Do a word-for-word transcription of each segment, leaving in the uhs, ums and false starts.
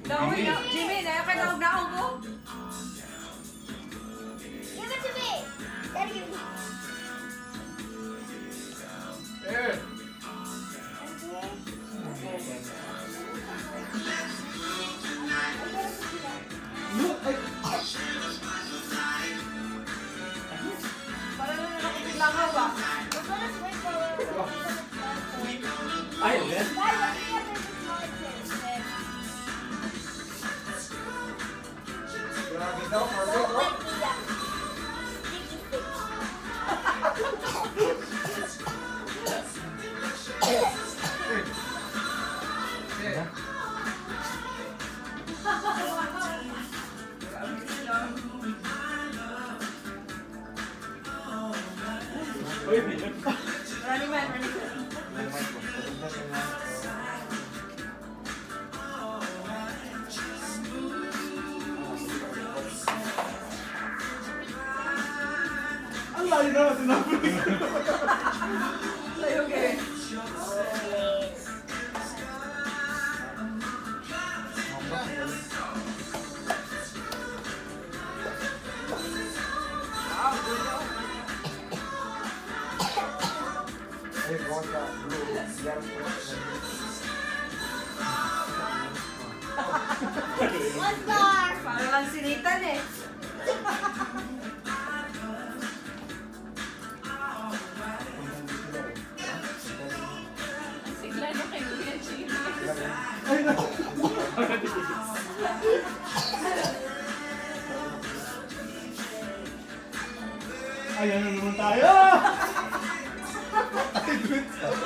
Jimmy, Jimmy, na ka daw na ako. Give it to me. Daddy. Eh. Para na nakapaglangaw ba? Ay, ulit? Grabe daw, Margo, no? Uy, running man, running man. Ang layo na natin namin. Layo kayo. One bar. Para lang sinitan eh. Sigla na kayo yan, Jimmy. Ay, naku. Ayan na naman tayo! Ay, good.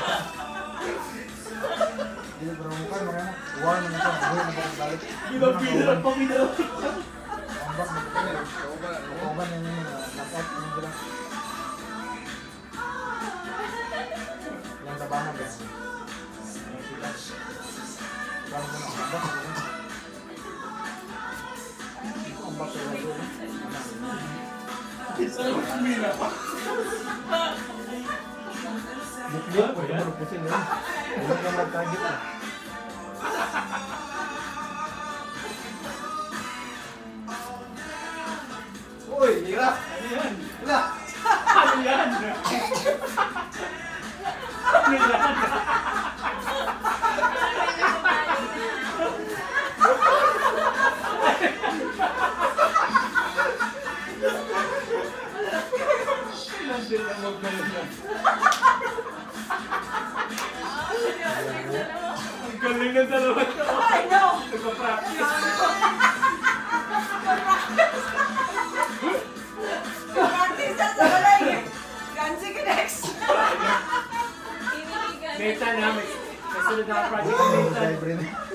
Hindi ko naman kayo, mga uwan naman siya, buhay na bang balik. Bilang-bilang pa bilang. Ang bak na kayo, kauban na yun, knock-out na nila. Lang tabangan ba? Parang mo na, ang bak na yun. Ang bak na yun. Isa lang kumila pa. Bukliya ko, yung marupusin yun. Hindi ka mag-target na. Uy, hirap! Ano yan? Wala! Ano yan? Ano yan? Ilang din ang mag-galing yan. Ang galing ng dalawa ito. I know! Nagpa-practice. Practice na sa balay eh. Gansi ka next. Nathan ha, may may sunod na project ng Nathan.